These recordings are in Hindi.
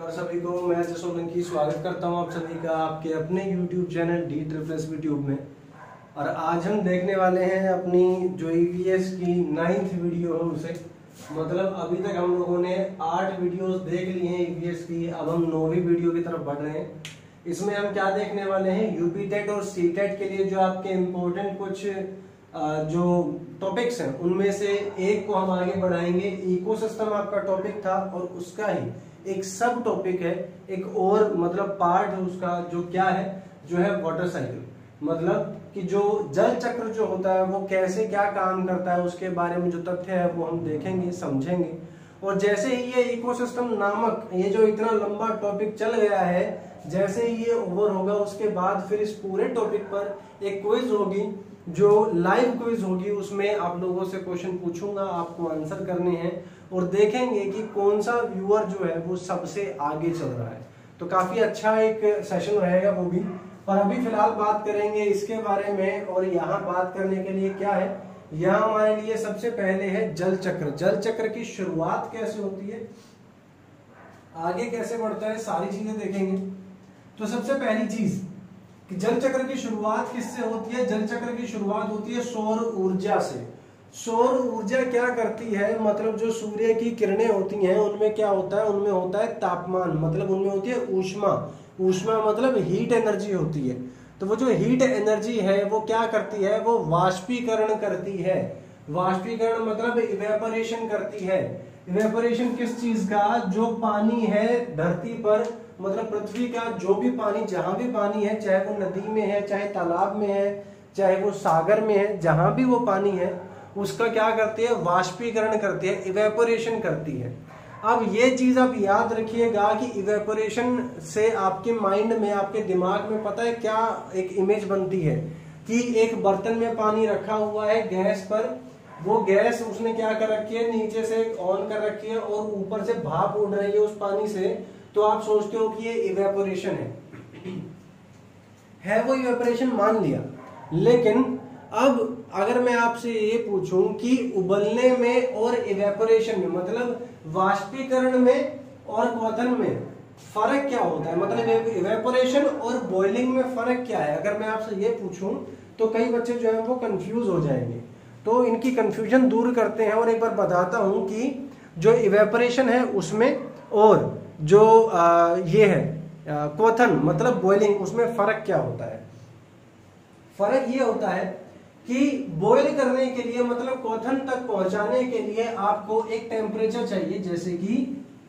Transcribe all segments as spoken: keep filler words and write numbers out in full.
नमस्कार सभी को। मैं अजय सोलंकी स्वागत करता हूं आप सभी का आपके अपने YouTube channel D triple S B tube में। और आज हम देखने वाले हैं अपनी जो ई वी एस की नाइन्थ वीडियो है उसे, मतलब अभी तक हम लोगों ने आठ वीडियोस देख ली हैं ई वी एस की, अब हम नौवीं वीडियो की तरफ बढ़ रहे हैं। इसमें हम क्या देखने वाले हैं, यूपी टेट और सी टेट के लिए जो आपके इम्पोर्टेंट कुछ जो टॉपिक्स हैं उनमें से एक को हम आगे बढ़ाएंगे। इकोसिस्टम आपका टॉपिक था और उसका ही एक सब टॉपिक है, एक और मतलब पार्ट है उसका, जो क्या है, जो है वाटर साइकिल। मतलब कि जो जल चक्र जो होता है वो कैसे क्या काम करता है, उसके बारे में जो तथ्य है वो हम देखेंगे, समझेंगे। और जैसे ही ये इकोसिस्टम नामक ये जो इतना लंबा टॉपिक चल गया है, जैसे ही ये ओवर होगा उसके बाद फिर इस पूरे टॉपिक पर एक क्विज होगी, जो लाइव क्विज होगी। उसमें आप लोगों से क्वेश्चन पूछूंगा, आपको आंसर करने हैं और देखेंगे कि कौन सा व्यूअर जो है वो सबसे आगे चल रहा है। तो काफी अच्छा एक सेशन रहेगा वो भी। पर अभी फिलहाल बात करेंगे इसके बारे में। और यहाँ बात करने के लिए क्या है, यहाँ हमारे लिए सबसे पहले है जल चक्र। जल चक्र की शुरुआत कैसे होती है, आगे कैसे बढ़ता है, सारी चीजें देखेंगे। तो सबसे पहली चीज कि जल चक्र की शुरुआत किससे होती है। जल चक्र की शुरुआत होती है सौर ऊर्जा से। सौर ऊर्जा क्या करती है, मतलब जो सूर्य की किरणें होती हैं उनमें क्या होता है, उनमें होता है तापमान, मतलब उनमें होती है ऊष्मा। ऊष्मा मतलब हीट एनर्जी होती है। तो वो जो हीट एनर्जी है वो क्या करती है, वो वाष्पीकरण करती है। वाष्पीकरण मतलब इवेपोरेशन करती है। इवेपोरेशन किस चीज का, जो पानी है धरती पर, मतलब पृथ्वी का जो भी पानी, जहां भी पानी है, चाहे वो नदी में है, चाहे तालाब में है, चाहे वो सागर में है, जहां भी वो पानी है उसका क्या करती है, वाष्पीकरण करती है, इवेपोरेशन करती है। अब ये चीज आप याद रखिएगा कि इवेपोरेशन से आपके माइंड में, आपके दिमाग में पता है क्या एक इमेज बनती है कि एक बर्तन में पानी रखा हुआ है गैस पर, वो गैस उसने क्या कर रखी है, नीचे से ऑन कर रखी है और ऊपर से भाप उड़ रही है उस पानी से। तो आप सोचते हो कि ये इवेपोरेशन है है वो इवेपोरेशन मान लिया। लेकिन अब अगर मैं आपसे ये पूछूं कि उबलने में और इवेपोरेशन में, मतलब वाष्पीकरण में और क्वथन में फर्क क्या होता है, मतलब इवेपोरेशन और बॉइलिंग में फर्क क्या है, अगर मैं आपसे ये पूछूं तो कई बच्चे जो है वो कंफ्यूज हो जाएंगे। तो इनकी कंफ्यूजन दूर करते हैं और एक बार बताता हूं कि जो इवेपोरेशन है उसमें और जो आ, ये है क्वथन मतलब बॉइलिंग, उसमें फर्क क्या होता है। फर्क ये होता है कि बॉईल करने के लिए, मतलब क्वथन तक पहुंचाने के लिए आपको एक टेम्परेचर चाहिए, जैसे कि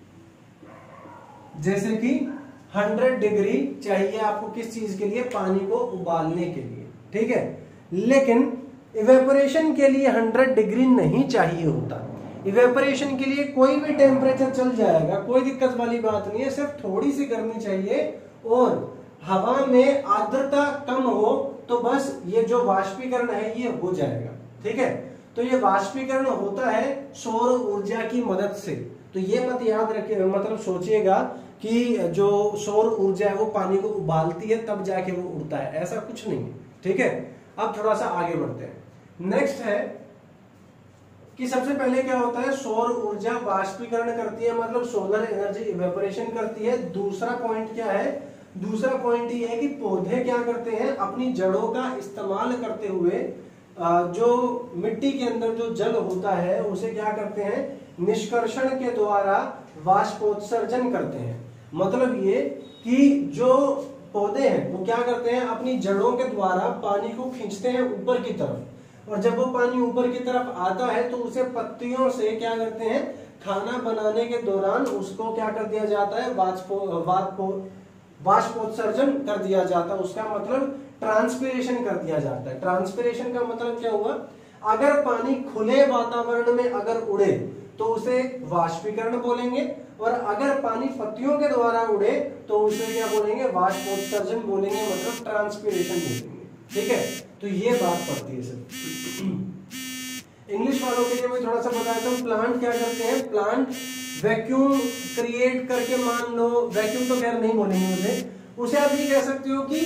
जैसे कि हंड्रेड डिग्री चाहिए आपको किस चीज के लिए, पानी को उबालने के लिए, ठीक है। लेकिन इवेपोरेशन के लिए हंड्रेड डिग्री नहीं चाहिए होता। इवेपोरेशन के लिए कोई भी टेम्परेचर चल जाएगा, कोई दिक्कत वाली बात नहीं है, सिर्फ थोड़ी सी गर्मी चाहिए और हवा में आर्द्रता कम हो तो बस ये जो वाष्पीकरण है ये हो जाएगा, ठीक है। तो ये वाष्पीकरण होता है सौर ऊर्जा की मदद से। तो ये मत याद रखिए, मतलब सोचिएगा कि जो सौर ऊर्जा है वो पानी को उबालती है तब जाके वो उड़ता है, ऐसा कुछ नहीं है, ठीक है। अब थोड़ा सा आगे बढ़ते हैं। नेक्स्ट है कि सबसे पहले क्या होता है, सौर ऊर्जा वाष्पीकरण करती है, मतलब सोलर एनर्जी इवेपोरेशन करती है। दूसरा पॉइंट क्या है, दूसरा पॉइंट ये है कि पौधे क्या करते हैं, अपनी जड़ों का इस्तेमाल करते हुए जो मिट्टी के अंदर जो जल होता है उसे क्या करते हैं, निष्कर्षण के द्वारा वाष्पोत्सर्जन करते हैं। मतलब ये कि जो पौधे हैं वो क्या करते हैं, अपनी जड़ों के द्वारा पानी को खींचते हैं ऊपर की तरफ, और जब वो पानी ऊपर की तरफ आता है तो उसे पत्तियों से क्या करते हैं, खाना बनाने के दौरान उसको क्या कर दिया जाता है, वाष्पो वाष्पो वाष्पोत्सर्जन कर दिया जाता है। उसका मतलब ट्रांसपिरेशन कर दिया जाता है। ट्रांसपिरेशन का मतलब क्या हुआ, अगर पानी खुले वातावरण में अगर उड़े तो उसे वाष्पीकरण बोलेंगे, और अगर पानी पत्तियों के द्वारा उड़े तो उसे क्या बोलेंगे, वाष्पोत्सर्जन बोलेंगे, मतलब ट्रांसपिरेशन बोलेंगे, ठीक है। तो ये बात पड़ती है सर। इंग्लिश वालों के लिए मैं थोड़ा सा बताता हूँ। प्लांट क्या करते हैं, प्लांट वैक्यूम क्रिएट करके, मान लो वैक्यूम तो खैर नहीं बोलेंगे उसे, उसे आप ये कह सकते हो कि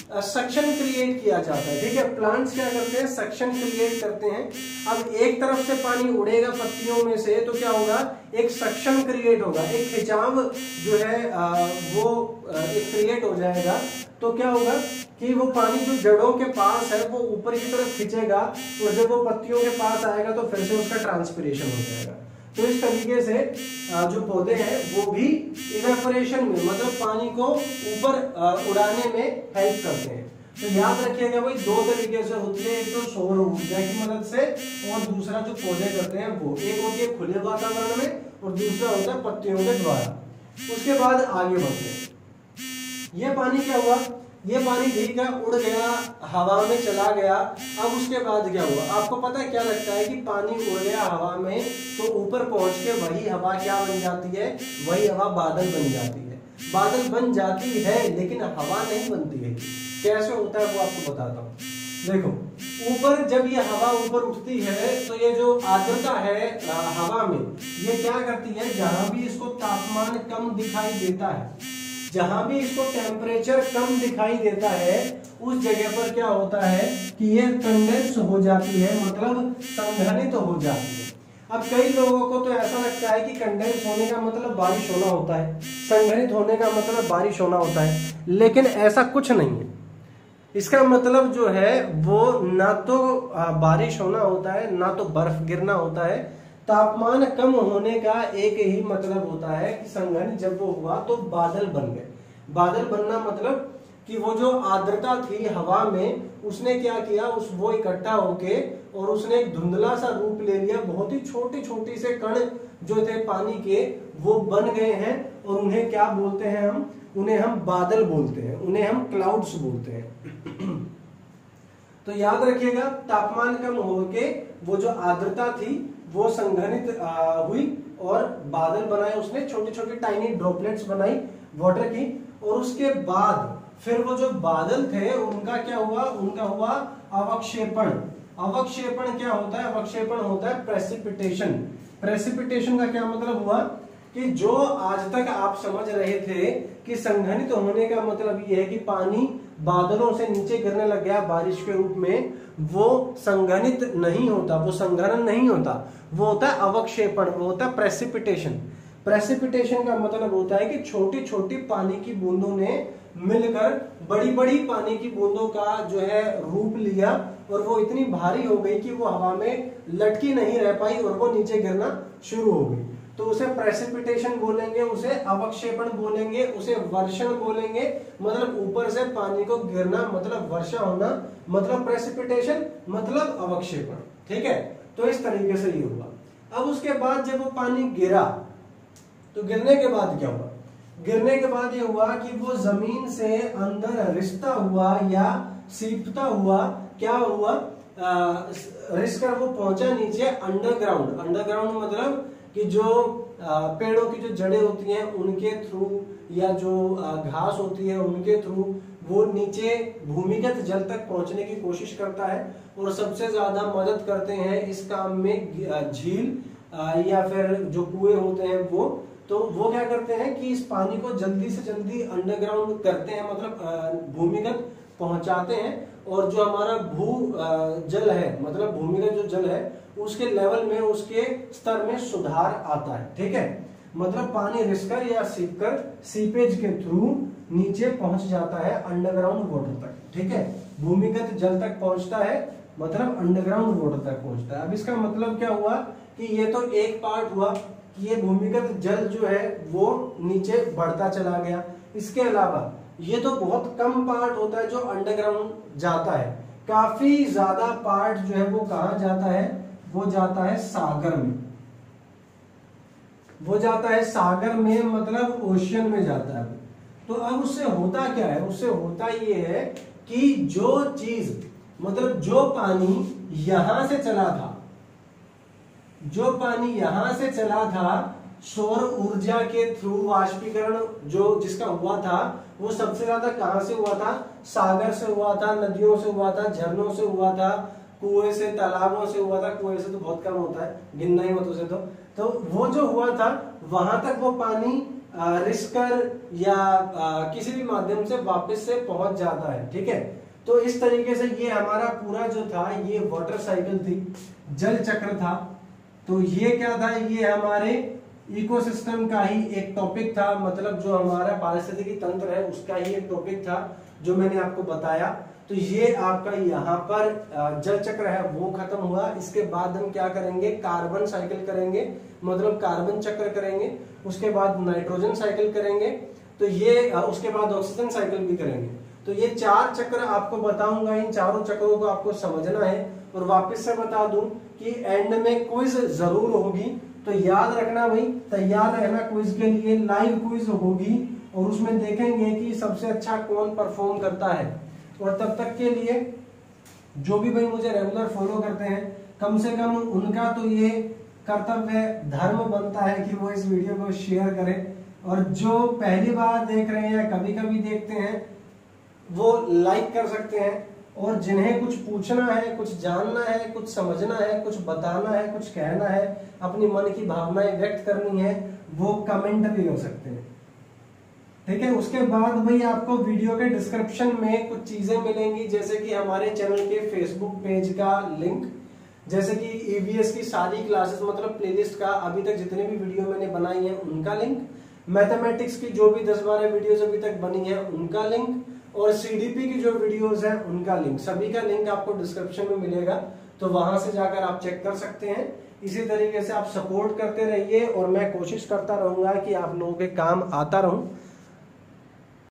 सक्शन क्रिएट किया जाता है। ठीक है, प्लांट्स क्या करते हैं, सक्शन क्रिएट करते हैं। अब एक तरफ से पानी उड़ेगा पत्तियों में से तो क्या होगा, एक सक्शन क्रिएट होगा, एक खिंचाव जो है आ, वो आ, एक क्रिएट हो जाएगा। तो क्या होगा कि वो पानी जो जड़ों के पास है वो ऊपर की तरफ खींचेगा और जब वो पत्तियों के पास आएगा तो फिर से उसका ट्रांसपिरेशन हो जाएगा। तो इस तरीके से जो पौधे हैं वो भी इवेपोरेशन में मतलब पानी को ऊपर उड़ाने में हेल्प करते हैं। तो याद रखिएगा भाई, दो तरीके से होती है, एक तो सौर ऊर्जा की मदद से और दूसरा जो पौधे करते हैं वो, एक होती है खुले वातावरण में और दूसरा होता है पत्तियों के द्वारा। उसके बाद आगे बढ़ते हैं। ये पानी क्या हुआ, ये पानी ठीक है उड़ गया, हवा में चला गया। अब उसके बाद क्या हुआ, आपको पता है क्या लगता है कि पानी उड़ गया हवा में तो ऊपर पहुंच के वही हवा क्या बन जाती है, वही हवा बादल बन जाती है। बादल बन जाती है लेकिन हवा नहीं बनती है। कैसे होता है वो आपको बताता हूँ। देखो, ऊपर जब ये हवा ऊपर उठती है तो ये जो आर्द्रता है हवा में, ये क्या करती है, जहां भी इसको तापमान कम दिखाई देता है, जहां भी इसको टेम्परेचर कम दिखाई देता है, उस जगह पर क्या होता है कि ये कंडेंस हो जाती है, मतलब संघनित तो हो जाती है। अब कई लोगों को तो ऐसा लगता है कि कंडेंस होने का मतलब बारिश होना होता है, संघनित होने का मतलब बारिश होना होता है, लेकिन ऐसा कुछ नहीं है। इसका मतलब जो है वो ना तो बारिश होना होता है ना तो बर्फ गिरना होता है। तापमान कम होने का एक ही मतलब होता है कि संघनित जब वो हुआ तो बादल बन गए। बादल बनना मतलब कि वो जो आर्द्रता थी हवा में उसने क्या किया, उस वो इकट्ठा होके और उसने एक धुंधला सा रूप ले लिया। बहुत ही छोटी छोटी से कण जो थे पानी के वो बन गए हैं और उन्हें क्या बोलते हैं हम, उन्हें हम बादल बोलते हैं, उन्हें हम क्लाउड्स बोलते हैं। तो याद रखिएगा, तापमान कम होके वो जो आर्द्रता थी वो संघनित हुई और बादल बनाए, उसने छोटी छोटी टाइनी ड्रॉपलेट्स बनाई वाटर की। और उसके बाद फिर वो जो बादल थे उनका क्या हुआ, उनका हुआ अवक्षेपण। अवक्षेपण क्या होता है, अवक्षेपण होता है प्रेसिपिटेशन। प्रेसिपिटेशन का क्या मतलब हुआ कि जो आज तक आप समझ रहे थे कि संघनित होने का मतलब ये है कि पानी बादलों से नीचे गिरने लग गया बारिश के रूप में, वो संघनित नहीं होता, वो संघनन नहीं होता, वो होता है अवक्षेपण, वो होता है प्रेसिपिटेशन। प्रेसिपिटेशन का मतलब होता है कि छोटी छोटी पानी की बूंदों ने मिलकर बड़ी बड़ी पानी की बूंदों का जो है रूप लिया और वो इतनी भारी हो गई कि वो हवा में लटकी नहीं रह पाई और वो नीचे गिरना शुरू हो गई। तो उसे प्रेसिपिटेशन बोलेंगे, उसे अवक्षेपण बोलेंगे, उसे वर्षण बोलेंगे। मतलब ऊपर से पानी को गिरना मतलब वर्षा होना, मतलब प्रेसिपिटेशन, मतलब अवक्षेपण। ठीक है, तो इस तरीके से ये हुआ। अब उसके बाद जब वो पानी गिरा तो गिरने के बाद क्या हुआ, गिरने के बाद ये हुआ कि वो जमीन से अंदर रिश्ता हुआ या सीपता हुआ। क्या हुआ, रिश्त कर वो पहुंचा नीचे अंडरग्राउंड। अंडरग्राउंड मतलब कि जो पेड़ों की जो जड़ें होती हैं उनके थ्रू या जो घास होती है उनके थ्रू वो नीचे भूमिगत जल तक पहुंचने की कोशिश करता है। और सबसे ज्यादा मदद करते हैं इस काम में झील या फिर जो कुएं होते हैं वो। तो वो क्या करते हैं कि इस पानी को जल्दी से जल्दी अंडरग्राउंड करते हैं, मतलब भूमिगत पहुंचाते हैं। और जो हमारा भू जल है, मतलब भूमिगत जो जल है उसके लेवल में, उसके स्तर में सुधार आता है। ठीक है, मतलब पानी रिसकर या सीपकर सीपेज के थ्रू नीचे पहुंच जाता है अंडरग्राउंड वाटर तक। ठीक है, भूमिगत जल तक पहुंचता है मतलब अंडरग्राउंड वाटर तक पहुंचता है। अब इसका मतलब क्या हुआ कि ये तो एक पार्ट हुआ कि ये भूमिगत जल जो है वो नीचे बढ़ता चला गया। इसके अलावा ये तो बहुत कम पार्ट होता है जो अंडरग्राउंड जाता है, काफी ज्यादा पार्ट जो है वो कहां जाता है, वो जाता है सागर में। वो जाता है सागर में, मतलब ओशियन में जाता है। तो अब उससे होता क्या है, उससे होता ये है कि जो चीज, मतलब जो पानी यहां से चला था, जो पानी यहां से चला था सौर ऊर्जा के थ्रू वाष्पीकरण जो जिसका हुआ था, वो सबसे ज्यादा कहां से हुआ था, सागर से हुआ था, नदियों से हुआ था, झरनों से हुआ था, कुएं से, तालाबों से हुआ था। कुएं से तो बहुत कम होता है, गिनना ही मत उसे। तो तो वो जो हुआ था वहां तक वो पानी रिस्कर या आ, किसी भी माध्यम से वापस से पहुंच जाता है। ठीक है, तो इस तरीके से ये हमारा पूरा जो था ये वाटर साइकिल थी, जल चक्र था। तो ये क्या था, ये हमारे इकोसिस्टम का ही एक टॉपिक था, मतलब जो हमारा पारिस्थितिकी तंत्र है उसका ही एक टॉपिक था जो मैंने आपको बताया। तो ये आपका यहाँ पर जल चक्र है वो खत्म हुआ। इसके बाद हम क्या करेंगे, कार्बन साइकिल करेंगे, मतलब कार्बन चक्र करेंगे। उसके बाद नाइट्रोजन साइकिल करेंगे। तो ये उसके बाद ऑक्सीजन साइकिल भी करेंगे। तो ये चार चक्र आपको बताऊंगा, इन चारों चक्रों को आपको समझना है। और वापस से बता दूं कि एंड में क्विज जरूर होगी, तो याद रखना भाई, तैयार रहना क्विज के लिए। लाइव क्विज होगी और उसमें देखेंगे कि सबसे अच्छा कौन परफॉर्म करता है। और तब तक के लिए जो भी भाई मुझे रेगुलर फॉलो करते हैं, कम से कम उनका तो ये कर्तव्य धर्म बनता है कि वो इस वीडियो को शेयर करें। और जो पहली बार देख रहे हैं, कभी कभी देखते हैं, वो लाइक कर सकते हैं। और जिन्हें कुछ पूछना है, कुछ जानना है, कुछ समझना है, कुछ बताना है, कुछ कहना है, अपनी मन की भावनाएं व्यक्त करनी है, वो कमेंट भी कर सकते हैं। ठीक है, उसके बाद भाई आपको वीडियो के डिस्क्रिप्शन में कुछ चीजें मिलेंगी, जैसे कि हमारे चैनल के फेसबुक पेज का लिंक, जैसे कि ईवीएस की सारी क्लासेस मतलब प्लेलिस्ट का अभी तक जितने भी वीडियो मैंने बनाई है उनका लिंक, मैथमेटिक्स की जो भी दस बारह वीडियोस अभी तक बनी है उनका लिंक, और सीडीपी की जो वीडियोस हैं उनका लिंक, सभी का लिंक आपको डिस्क्रिप्शन में मिलेगा। तो वहां से जाकर आप चेक कर सकते हैं। इसी तरीके से आप सपोर्ट करते रहिए और मैं कोशिश करता रहूंगा कि आप लोगों के काम आता रहूं।